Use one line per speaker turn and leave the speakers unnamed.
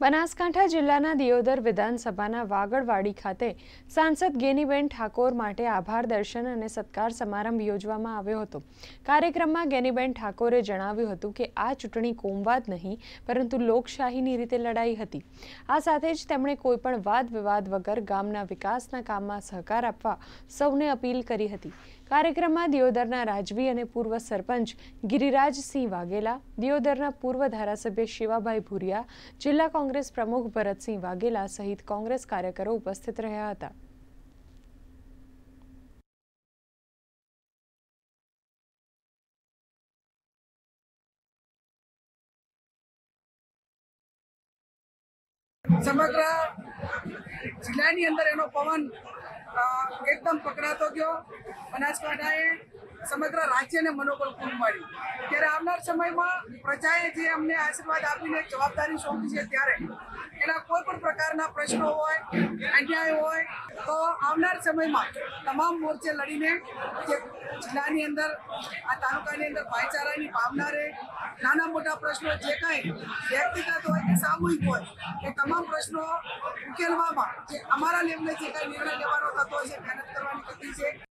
બનાસકાંઠા જિલ્લાના દિયોદર વિધાનસભાના વાગડવાડી ખાતે સાંસદ ગેનીબેન ઠાકોર માટે આભાર દર્શન અને સત્કાર સમારંભ યોજવામાં આવ્યો હતો। કાર્યક્રમમાં ગેનીબેન ઠાકોરે જણાવ્યું હતું કે આ ચૂંટણી કોમવાદ નહીં પરંતુ લોકશાહીની રીતે લડાઈ હતી। આ સાથે જ તેમણે કોઈપણ વાદ વિવાદ વગર ગામના વિકાસના કામમાં સહકાર આપવા સૌને અપીલ કરી હતી। કાર્યક્રમમાં દિયોદરના રાજવી અને પૂર્વ સરપંચ ગિરિરાજસિંહ વાઘેલા, દિયોદરના પૂર્વ ધારાસભ્ય શિવાભાઈ ભુરિયા, જિલ્લા કોંગ્રેસ પ્રમુખ ભરતસિંહ વાઘેલા સહિત કોંગ્રેસ કાર્યકરો ઉપસ્થિત રહ્યા હતા।
સમગ્ર જિલ્લાની અંદર એનો પવન એકદમ પકડાતો ગયો। બનાસકાંઠાએ સમગ્ર રાજ્યને મનોબળ પૂરું પાડ્યું। ત્યારે આવનાર સમયમાં પ્રજાએ જે અમને આશીર્વાદ આપીને જવાબદારી સોંપી છે, ત્યારે એના કોઈ પણ પ્રકારના પ્રશ્નો હોય, અન્યાય હોય તો આવનાર સમયમાં તમામ મોરચે લડીને જે જિલ્લાની અંદર, આ તાલુકાની અંદર ભાઈચારાની ભાવના રહે, નાના મોટા પ્રશ્નો જે કંઈ વ્યક્તિગત હોય કે સામૂહિક હોય, એ તમામ પ્રશ્નો ઉકેલવામાં જે અમારા લેવલે જે કંઈ નિર્ણય લેવાનો થતો હોય છે, મહેનત કરવાની થતી છે।